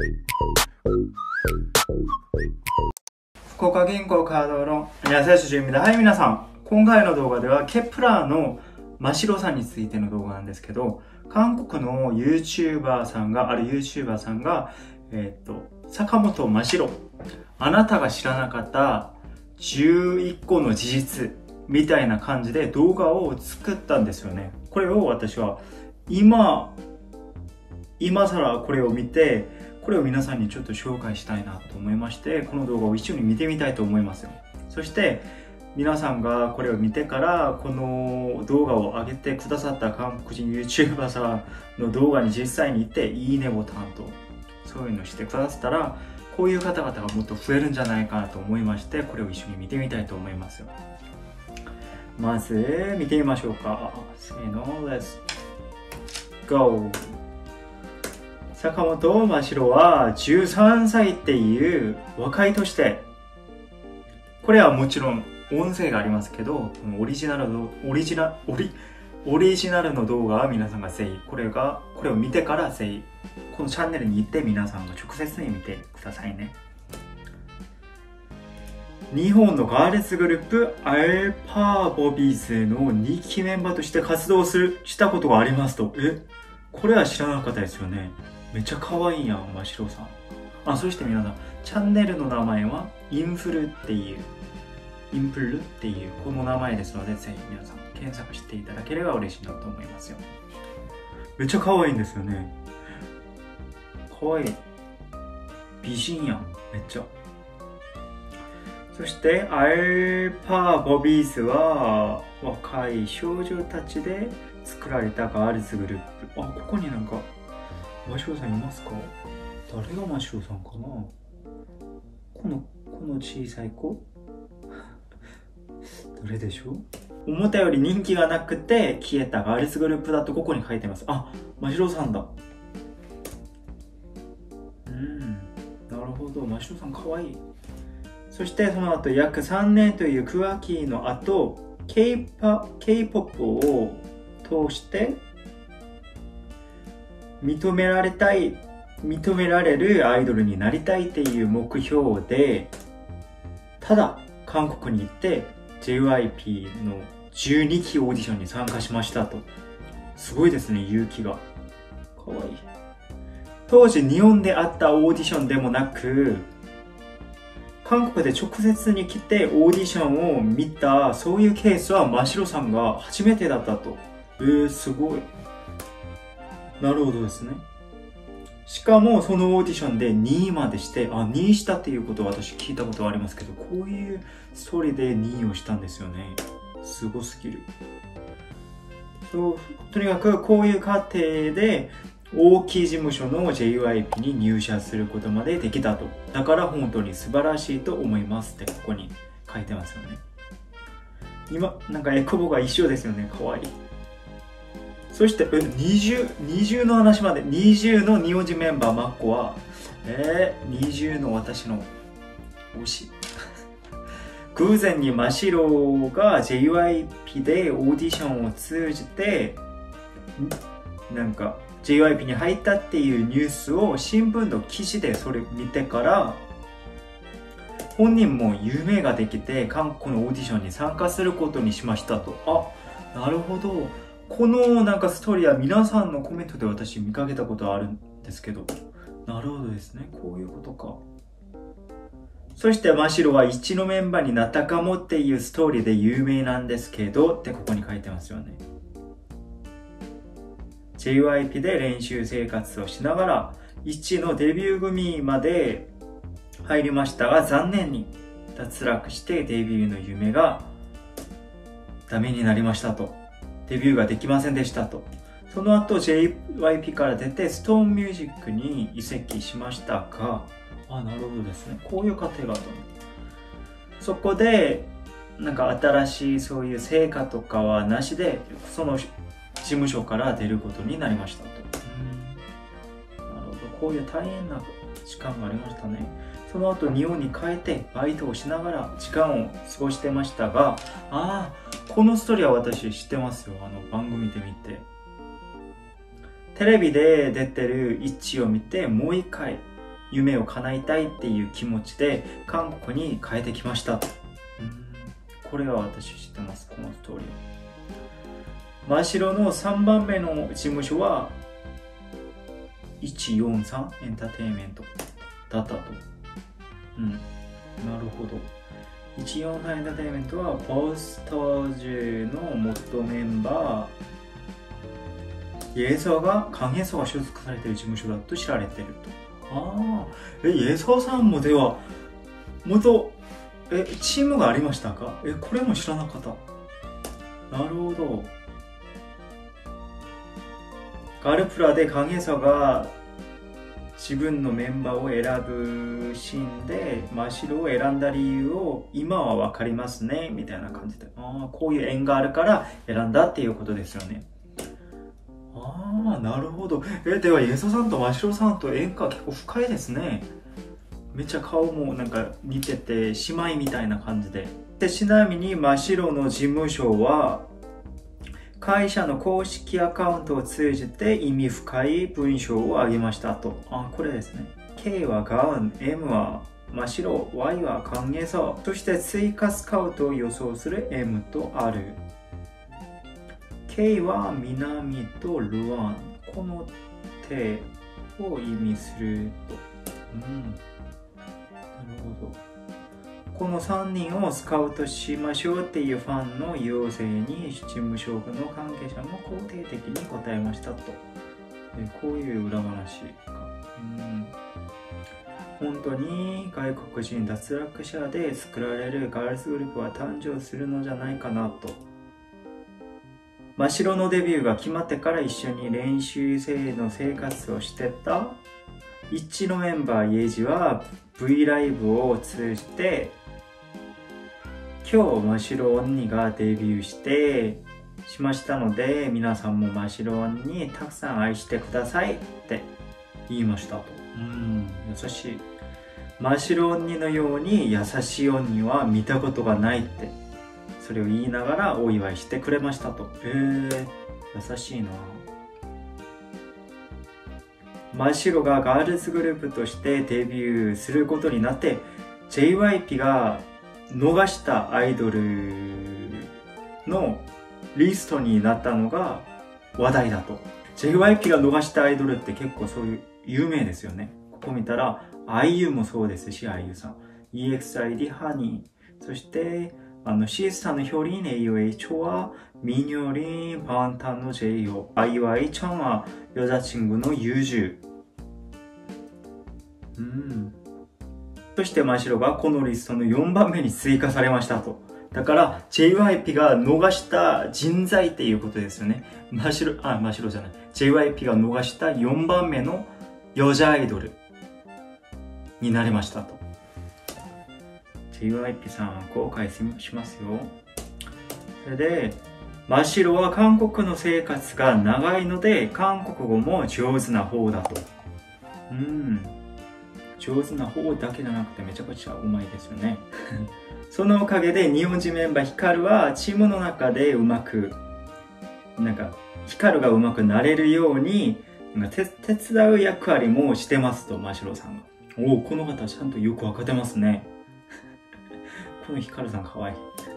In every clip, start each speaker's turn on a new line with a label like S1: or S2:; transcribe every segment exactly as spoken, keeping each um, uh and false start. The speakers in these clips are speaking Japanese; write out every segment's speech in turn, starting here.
S1: 福岡銀行カード論、안녕하세요、主人입니다。はい、皆さん。今回の動画では、ケプラーの真城さんについての動画なんですけど、韓国の YouTuber さんが、ある YouTuber さんが、えっと、坂本真城、あなたが知らなかったじゅういっこの事実みたいな感じで動画を作ったんですよね。これを私は今、今更これを見て、これを皆さんにちょっと紹介したいなと思いまして、この動画を一緒に見てみたいと思いますよ。そして、皆さんがこれを見てから、この動画を上げてくださった韓国人 YouTuber さんの動画に実際に行って、いいねボタンと、そういうのしてくださったら、こういう方々がもっと増えるんじゃないかなと思いまして、これを一緒に見てみたいと思いますよ。まず、見てみましょうか。せーの、Let's go! 坂本真城はじゅうさんさいっていう若い年で、これはもちろん音声がありますけど、オリジナルの、オリジナ、オリ、オリジナルの動画は皆さんがぜひ、これが、これを見てからぜひ、このチャンネルに行って皆さんが直接に見てくださいね。日本のガールズグループ、アルパーボビーズのにきメンバーとして活動する、したことがありますと。え、これは知らなかったですよね。めっちゃ可愛いやん、真城さん。あ、そして皆さん、チャンネルの名前は、インフルっていう、インプルっていう、この名前ですので、ぜひ皆さん検索していただければ嬉しいなと思いますよ。めっちゃ可愛いんですよね。可愛い。美人やん、めっちゃ。そして、アルパーボビーズは、若い少女たちで作られたガールズグループ。あ、ここになんか、真城さんいますか？誰が真城さんかな？この、この小さい子誰でしょう？思ったより人気がなくて消えたガールズグループだとここに書いてます。あ、真城さんだ。うん、なるほど。真城さんかわいい。そしてその後約さんねんという空気の後、K-ポップ を通して認められたい、認められるアイドルになりたいっていう目標で、ただ韓国に行って ジェイワイピー のじゅうにきオーディションに参加しましたと。すごいですね、勇気が。かわいい。当時日本であったオーディションでもなく、韓国で直接に来てオーディションを見た、そういうケースは真城さんが初めてだったと。えー、すごい。なるほどですね。しかもそのオーディションでにいまでして、あ、にいしたっていうことは私聞いたことはありますけど、こういうストーリーでにいをしたんですよね。すごすぎる。そう、とにかくこういう過程で大きい事務所の ジェイワイピー に入社することまでできたと。だから本当に素晴らしいと思いますってここに書いてますよね。今、なんかエクボが一緒ですよね。かわいい。そして、え、にじゅう、にじゅうの話まで、にじゅうの日本人メンバー、マッコは、えー、にじゅうの私の推し。偶然に真城が ジェイワイピー でオーディションを通じて、なんか、ジェイワイピー に入ったっていうニュースを新聞の記事でそれ見てから、本人も夢ができて、韓国のオーディションに参加することにしましたと。あ、なるほど。このなんかストーリーは皆さんのコメントで私見かけたことあるんですけど、なるほどですね。こういうことか。そして真城は一のメンバーになったかもっていうストーリーで有名なんですけどってここに書いてますよね。ジェイワイピー で練習生活をしながらいちのデビュー組まで入りましたが、残念に脱落してデビューの夢がダメになりましたと。デビューができませんでしたと。その後 ジェイワイピー から出て ストーン ミュージックに移籍しましたが、あ、なるほどですね。こういう過程があったの。そこで、なんか新しいそういう成果とかはなしで、その事務所から出ることになりましたと。うん、なるほど。こういう大変な時間がありましたね。その後日本に帰ってバイトをしながら時間を過ごしてましたが、ああ、このストーリーは私知ってますよ。あの番組で見て。テレビで出てる位置を見て、もう一回夢を叶えたいっていう気持ちで韓国に帰ってきました。うん、これは私知ってます、このストーリー。真白のさんばんめの事務所はいちよんさんエンターテインメントだったと。うん、なるほど。いちよんさんエンターテインメントはボスタージュの元メンバーイェソがカン・イェソが所属されている事務所だと知られていると。ああ、え、イェソさんもでは元えチームがありましたか？え、これも知らなかった。なるほど。ガルプラでカン・イェソが自分のメンバーを選ぶシーンで真っ白を選んだ理由を今は分かりますねみたいな感じで、ああこういう縁があるから選んだっていうことですよね。ああなるほど。えではイェソさんと真っ白さんと縁が結構深いですね。めっちゃ顔もなんか似てて姉妹みたいな感じで。でちなみに真っ白の事務所は会社の公式アカウントを通じて意味深い文章をあげましたと。あ、これですね。K はガウン、M は真っ白、Y はカン・イェソ。そして追加スカウトを予想する M とある。K は南とルアン。この手を意味すると。うん。なるほど。このさんにんをスカウトしましょうっていうファンの要請に事務所の関係者も肯定的に答えましたと。こういう裏話か。うん、本当に外国人脱落者で作られるガールズグループは誕生するのじゃないかなと。真っ白のデビューが決まってから一緒に練習生の生活をしてた一のメンバーイェジは V ライブを通じて今日真っ白언니がデビューしてしましたので皆さんも真っ白언니にたくさん愛してくださいって言いましたと。うん、優しい。真っ白언니のように優しい언니は見たことがないってそれを言いながらお祝いしてくれましたと。へえ、優しいな。真っ白がガールズグループとしてデビューすることになって ジェイワイピー が逃したアイドルのリストになったのが話題だと。 ジェイワイピー が逃したアイドルって結構そういう有名ですよね。ここ見たら アイユー もそうですし アイユー さん イーエックスアイディー ハニーそしてあのシースタの효린 에이오에이초와 민효린 방탄의 제이홉 아이와이 청아 여자친구의 유주。 うんそして真っ白がこのリストのよんばんめに追加されましたと。だから ジェイワイピー が逃した人材っていうことですよね。真っ白、あ、真っ白じゃない。ジェイワイピー が逃したよんばんめのヨジャアイドルになりましたと。ジェイワイピー さん後悔しますよ。それで、真っ白は韓国の生活が長いので韓国語も上手な方だと。うん。上手な方だけじゃなくてめちゃくちゃうまいですよね。そのおかげで日本人メンバーヒカルはチームの中でうまくなんかヒカルがうまくなれるように手伝う役割もしてますと真っ白さんが。おお、この方ちゃんとよく分かってますね。このヒカルさんかわいい。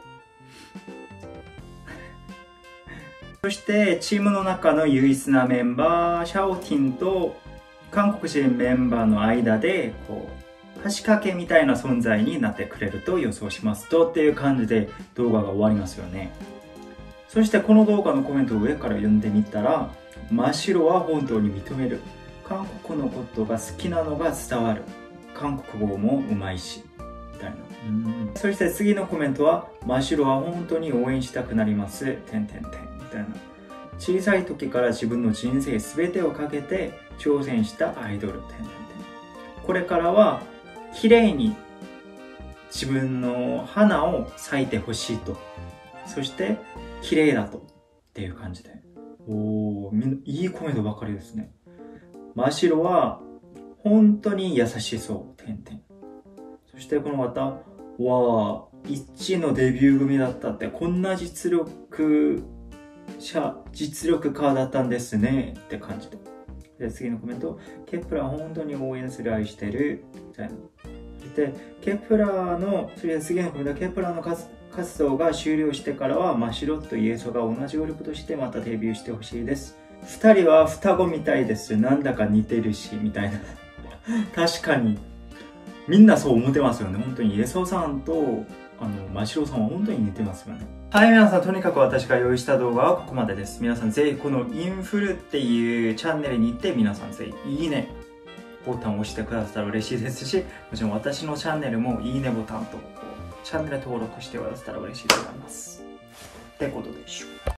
S1: そしてチームの中の唯一なメンバーシャオティンと韓国人メンバーの間でこう橋掛けみたいな存在になってくれると予想しますとっていう感じで動画が終わりますよね。そしてこの動画のコメントを上から読んでみたら、真っ白は本当に認める、韓国のことが好きなのが伝わる、韓国語もうまいしみたいな。うんそして次のコメントは、真っ白は本当に応援したくなりますてんてんてんみたいな。小さい時から自分の人生全てをかけて挑戦したアイドルてんてんてん。これからは綺麗に自分の花を咲いてほしいと。そして綺麗だとっていう感じで。おー、みんないいコメントばかりですね。真っ白は本当に優しそう。てんてん。そしてこの方、わー、一のデビュー組だったって、こんな実力者、実力家だったんですねって感じで。 で、次のコメント。ケプラー本当に応援する、愛してる。みたいな。で、ケプラーの、それで次のコメント。ケプラーの活活動が終了してからは、マシロット、イエソが同じグループとしてまたデビューしてほしいです。二人は双子みたいです。なんだか似てるし、みたいな。確かに。みんなそう思ってますよね。本当にイエソさんと、あの、マシロさんは本当に似てますよね。はい、皆さん、とにかく私が用意した動画はここまでです。皆さん、ぜひこのインフルっていうチャンネルに行って、皆さんぜひいいねボタンを押してくださったら嬉しいですし、もちろん私のチャンネルもいいねボタンと、チャンネル登録してくださったら嬉しいと思います。ってことでしょう。